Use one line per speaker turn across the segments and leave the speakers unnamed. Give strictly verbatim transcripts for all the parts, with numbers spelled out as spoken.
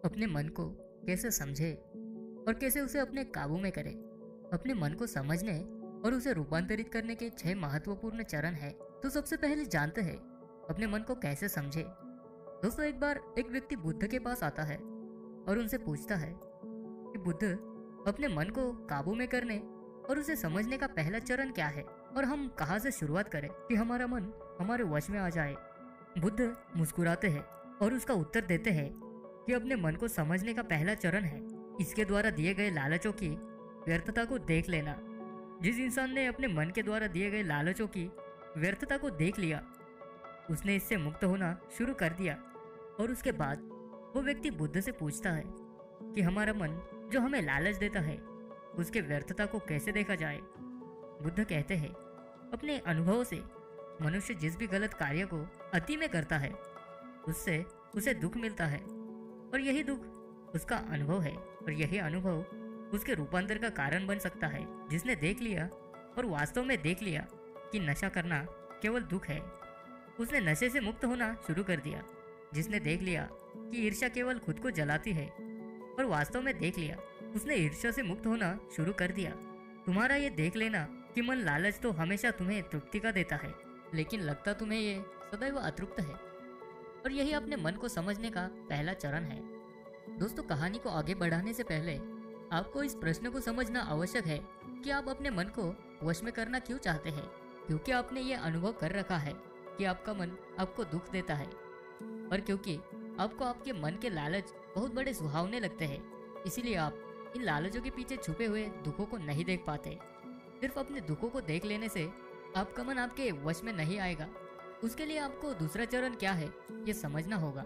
अपने मन को कैसे समझे और कैसे उसे अपने काबू में करे। अपने मन को समझने और उसे रूपांतरित करने के छह महत्वपूर्ण चरण है। तो सबसे पहले जानते हैं अपने मन को कैसे समझे। दोस्तों, एक बार एक व्यक्ति बुद्ध के पास आता है और उनसे पूछता है कि बुद्ध, अपने मन को काबू में करने और उसे समझने का पहला चरण क्या है और हम कहाँ से शुरुआत करें कि हमारा मन हमारे वश में आ जाए। बुद्ध मुस्कुराते हैं और उसका उत्तर देते हैं कि अपने मन को समझने का पहला चरण है इसके द्वारा दिए गए लालचों की व्यर्थता को देख लेना। जिस इंसान ने अपने मन के द्वारा दिए गए लालचों की व्यर्थता को देख लिया, उसने इससे मुक्त होना शुरू कर दिया। और उसके बाद वो व्यक्ति बुद्ध से पूछता है कि हमारा मन जो हमें लालच देता है उसके व्यर्थता को कैसे देखा जाए। बुद्ध कहते हैं, अपने अनुभवों से मनुष्य जिस भी गलत कार्य को अति में करता है उससे उसे दुख मिलता है और यही दुख उसका अनुभव है और यही अनुभव उसके रूपांतर का कारण बन सकता है। जिसने देख लिया और वास्तव में देख लिया कि नशा करना केवल दुख है, उसने नशे से मुक्त होना शुरू कर दिया। जिसने देख लिया कि ईर्ष्या केवल खुद को जलाती है और वास्तव में देख लिया, उसने ईर्ष्या से मुक्त होना शुरू कर दिया। तुम्हारा ये देख लेना कि मन लालच तो हमेशा तुम्हें तृप्ति का देता है, लेकिन लगता तुम्हें ये सदैव अतृप्त है, और यही अपने मन को समझने का पहला चरण है। दोस्तों, कहानी को आगे बढ़ाने से पहले आपको इस प्रश्न को समझना आवश्यक है कि आप अपने मन को वश में करना क्यों चाहते हैं। क्योंकि आपने ये अनुभव कर रखा है कि आपका मन आपको दुख देता है, और क्योंकि आपको आपके मन के लालच बहुत बड़े सुहावने लगते हैं, इसीलिए आप इन लालचों के पीछे छुपे हुए दुखों को नहीं देख पाते। सिर्फ अपने दुखों को देख लेने से आपका मन आपके वश में नहीं आएगा। उसके लिए आपको दूसरा चरण क्या है ये समझना होगा।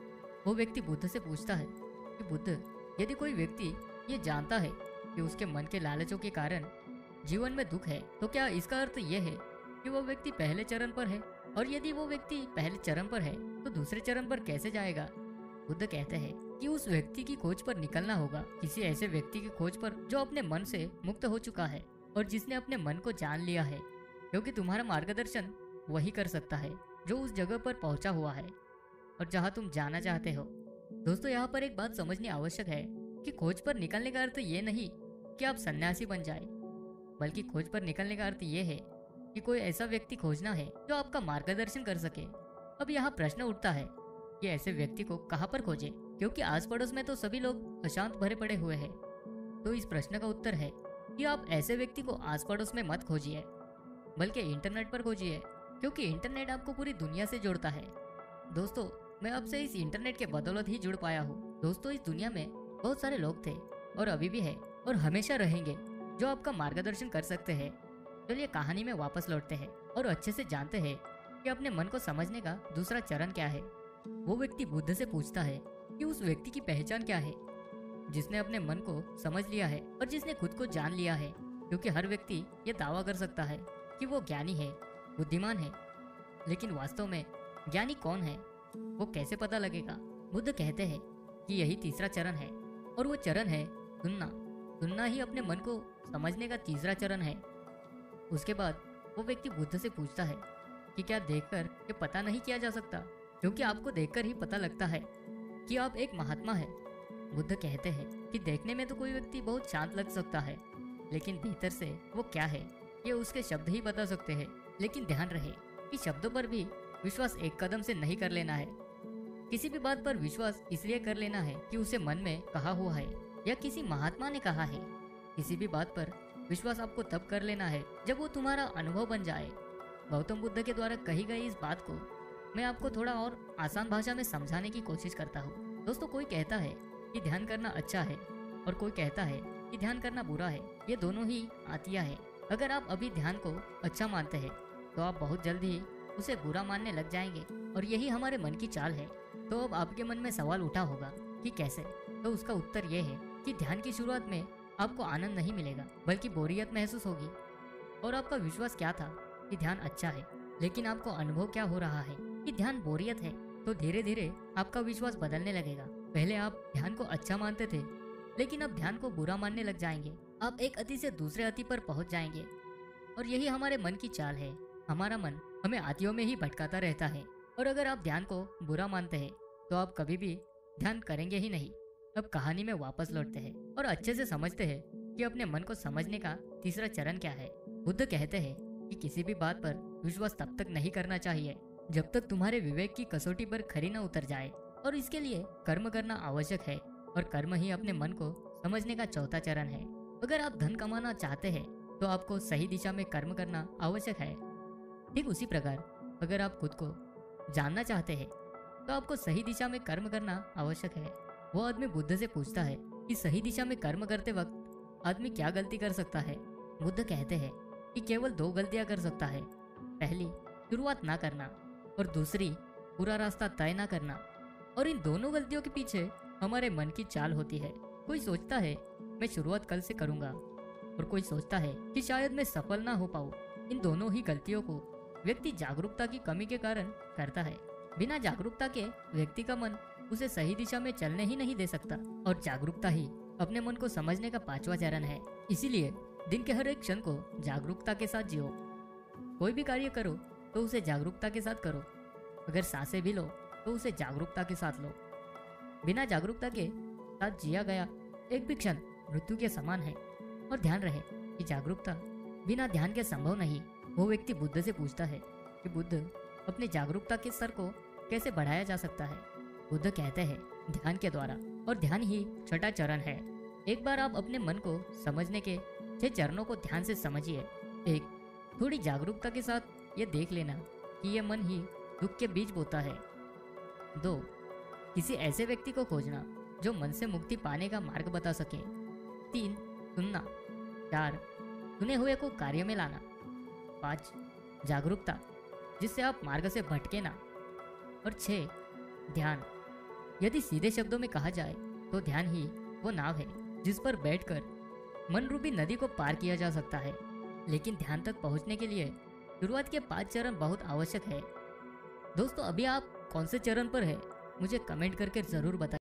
वो व्यक्ति बुद्ध से पूछता है कि बुद्ध, यदि कोई व्यक्ति ये जानता है कि उसके मन के लालचों के कारण जीवन में दुख है, तो क्या इसका अर्थ ये है कि वो व्यक्ति पहले चरण पर है, और यदि वो व्यक्ति पहले चरण पर है तो दूसरे चरण पर कैसे जाएगा। बुद्ध कहते हैं कि उस व्यक्ति की खोज पर निकलना होगा, किसी ऐसे व्यक्ति की खोज पर जो अपने मन से मुक्त हो चुका है और जिसने अपने मन को जान लिया है, क्योंकि तुम्हारा मार्गदर्शन वही कर सकता है जो उस जगह पर पहुंचा हुआ है और जहां तुम जाना चाहते हो। दोस्तों, यहाँ पर एक बात समझनी आवश्यक है कि खोज पर निकलने का अर्थ ये नहीं कि आप सन्यासी बन जाए, बल्कि खोज पर निकलने का अर्थ ये है कि कोई ऐसा व्यक्ति खोजना है जो आपका मार्गदर्शन कर सके। अब यहाँ प्रश्न उठता है कि ऐसे व्यक्ति को कहाँ पर खोजे, क्योंकि आस पड़ोस में तो सभी लोग अशांत भरे पड़े हुए हैं। तो इस प्रश्न का उत्तर है कि आप ऐसे व्यक्ति को आस पड़ोस में मत खोजिए, बल्कि इंटरनेट पर खोजिए, क्योंकि इंटरनेट आपको पूरी दुनिया से जोड़ता है। दोस्तों, मैं आपसे इस इंटरनेट के बदौलत ही जुड़ पाया हूँ। दोस्तों, इस दुनिया में बहुत सारे लोग थे और अभी भी है और हमेशा रहेंगे जो आपका मार्गदर्शन कर सकते हैं। चलिए कहानी में वापस लौटते हैं और अच्छे से जानते हैं कि अपने मन को समझने का दूसरा चरण क्या है। वो व्यक्ति बुद्ध से पूछता है कि उस व्यक्ति की पहचान क्या है जिसने अपने मन को समझ लिया है और जिसने खुद को जान लिया है, क्योंकि हर व्यक्ति ये दावा कर सकता है कि वो ज्ञानी है, बुद्धिमान है, लेकिन वास्तव में ज्ञानी कौन है वो कैसे पता लगेगा। बुद्ध कहते हैं कि यही तीसरा चरण है, और वो चरण है सुनना। सुनना ही अपने मन को समझने का तीसरा चरण है। उसके बाद वो व्यक्ति बुद्ध से पूछता है कि क्या देखकर ये पता नहीं किया जा सकता, क्योंकि आपको देखकर ही पता लगता है कि आप एक महात्मा है। बुद्ध कहते हैं कि देखने में तो कोई व्यक्ति बहुत शांत लग सकता है, लेकिन भीतर से वो क्या है ये उसके शब्द ही बता सकते हैं। लेकिन ध्यान रहे कि शब्दों पर भी विश्वास एक कदम से नहीं कर लेना है। किसी भी बात पर विश्वास इसलिए कर लेना है कि उसे मन में कहा हुआ है या किसी महात्मा ने कहा है। किसी भी बात पर विश्वास आपको तब कर लेना है जब वो तुम्हारा अनुभव बन जाए। गौतम बुद्ध के द्वारा कही गई इस बात को मैं आपको थोड़ा और आसान भाषा में समझाने की कोशिश करता हूँ। दोस्तों, कोई कहता है कि ध्यान करना अच्छा है और कोई कहता है कि ध्यान करना बुरा है। ये दोनों ही आतिया है। अगर आप अभी ध्यान को अच्छा मानते हैं तो आप बहुत जल्द ही उसे बुरा मानने लग जाएंगे, और यही हमारे मन की चाल है। तो अब आपके मन में सवाल उठा होगा कि कैसे। तो उसका उत्तर ये है कि ध्यान की शुरुआत में आपको आनंद नहीं मिलेगा, बल्कि बोरियत महसूस होगी। और आपका विश्वास क्या था कि ध्यान अच्छा है, लेकिन आपको अनुभव क्या हो रहा है कि ध्यान बोरियत है, तो धीरे धीरे आपका विश्वास बदलने लगेगा। पहले आप ध्यान को अच्छा मानते थे, लेकिन अब ध्यान को बुरा मानने लग जाएंगे। आप एक अति से दूसरे अति पर पहुंच जाएंगे, और यही हमारे मन की चाल है। हमारा मन हमें आतियों में ही भटकाता रहता है, और अगर आप ध्यान को बुरा मानते हैं तो आप कभी भी ध्यान करेंगे ही नहीं। अब कहानी में वापस लौटते हैं और अच्छे से समझते हैं कि अपने मन को समझने का तीसरा चरण क्या है। बुद्ध कहते हैं कि किसी भी बात पर विश्वास तब तक नहीं करना चाहिए जब तक तुम्हारे विवेक की कसौटी पर खरी न उतर जाए, और इसके लिए कर्म करना आवश्यक है, और कर्म ही अपने मन को समझने का चौथा चरण है। अगर आप धन कमाना चाहते हैं तो आपको सही दिशा में कर्म करना आवश्यक है। ठीक उसी प्रकार अगर आप खुद को जानना चाहते हैं तो आपको सही दिशा में कर्म करना आवश्यक है। वो आदमी बुद्ध से पूछता है कि सही दिशा में कर्म करते वक्त आदमी क्या गलती कर सकता है। बुद्ध कहते हैं कि केवल दो गलतियां कर सकता है। पहली, शुरुआत ना करना, और दूसरी, पूरा रास्ता तय ना करना। और इन दोनों गलतियों के पीछे हमारे मन की चाल होती है। कोई सोचता है मैं शुरुआत कल से करूंगा, और कोई सोचता है कि शायद मैं सफल ना हो पाऊं। इन दोनों ही गलतियों को व्यक्ति जागरूकता की कमी के कारण करता है। बिना जागरूकता के व्यक्ति का मन उसे सही दिशा में चलने ही नहीं दे सकता, और जागरूकता ही अपने मन को समझने का पांचवा चरण है। इसीलिए दिन के हर एक क्षण को जागरूकता के साथ जियो। कोई भी कार्य करो तो उसे जागरूकता के साथ करो। अगर सांसें भी लो तो उसे जागरूकता के साथ लो। बिना जागरूकता के साथ जिया गया एक भी क्षण मृत्यु के समान है। और ध्यान रहे कि जागरूकता बिना ध्यान के संभव नहीं। वो व्यक्ति बुद्ध से पूछता है कि बुद्ध, अपनी जागरूकता के स्तर को कैसे बढ़ाया जा सकता है। बुद्ध कहते हैं ध्यान के द्वारा, और ध्यान ही छठा चरण है। एक बार आप अपने मन को समझने के छह चरणों को ध्यान से समझिए। एक, थोड़ी जागरूकता के साथ ये देख लेना कि ये मन ही दुख के बीज बोता है। दो, किसी ऐसे व्यक्ति को खोजना जो मन से मुक्ति पाने का मार्ग बता सके। तीन, सुनना। चार, सुने हुए को कार्य में लाना। पाँच, जागरूकता, जिससे आप मार्ग से भटके ना। और छह, ध्यान। यदि सीधे शब्दों में कहा जाए तो ध्यान ही वो नाव है जिस पर बैठकर मन रूपी नदी को पार किया जा सकता है। लेकिन ध्यान तक पहुंचने के लिए शुरुआत के पांच चरण बहुत आवश्यक है। दोस्तों, अभी आप कौन से चरण पर है मुझे कमेंट करके जरूर बताइए।